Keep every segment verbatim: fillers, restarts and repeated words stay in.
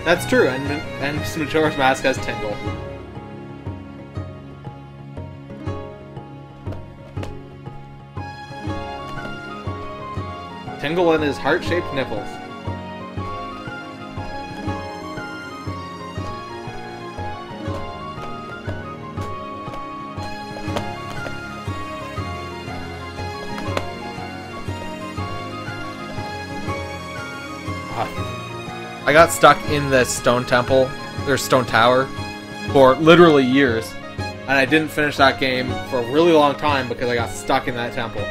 That's true, and and Majora's Mask has Tingle. Tingle and his heart-shaped nipples. I got stuck in the stone temple, or stone tower, for literally years. And I didn't finish that game for a really long time because I got stuck in that temple.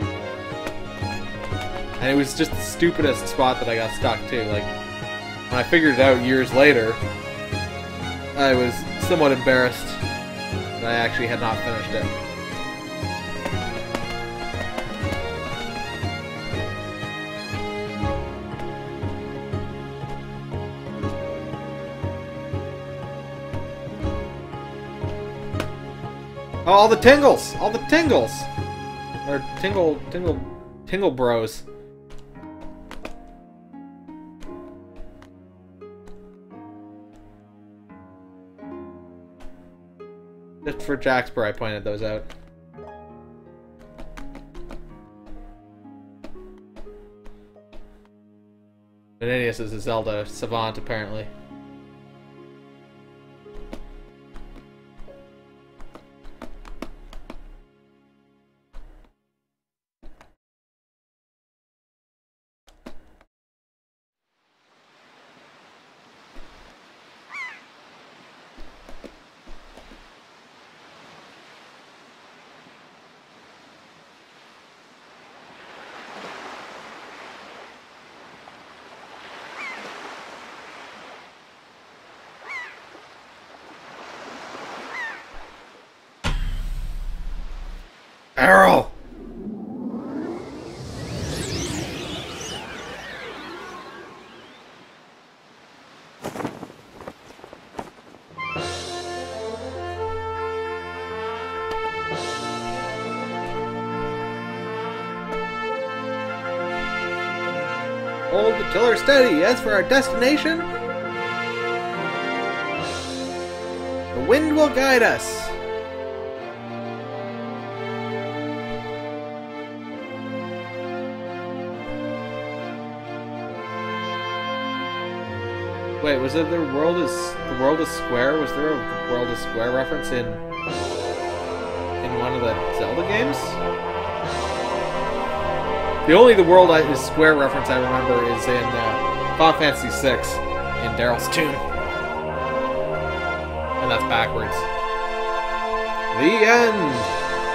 And it was just the stupidest spot that I got stuck to. Like, when I figured it out years later, I was somewhat embarrassed that I actually had not finished it. Oh, all the tingles! All the tingles! Or tingle, tingle, tingle bros. Just for Jaxper, I pointed those out. Venenius is a Zelda savant, apparently. Arrow! Hold the tiller steady. As for our destination, the wind will guide us. Wait, was it the world is the world is square? Was there a world is square reference in in one of the Zelda games? The only the world is square reference I remember is in uh, Final Fantasy six in Daryl's tomb, and that's backwards. The end.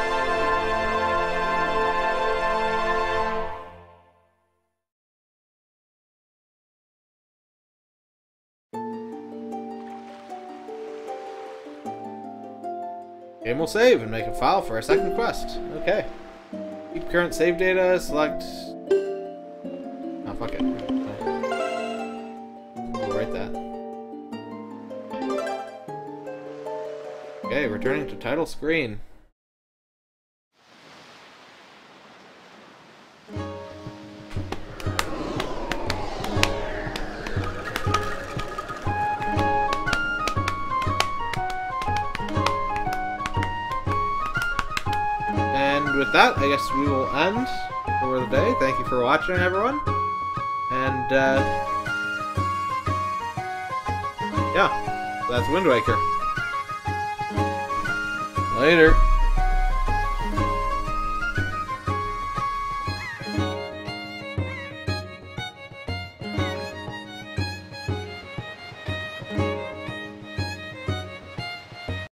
Game will save and make a file for a second quest. Okay. Keep current save data, select... Oh, fuck it. We'll write that. Okay, returning to title screen. With that, I guess we will end for the day. Thank you for watching, everyone. And, uh... yeah, that's Wind Waker. Later.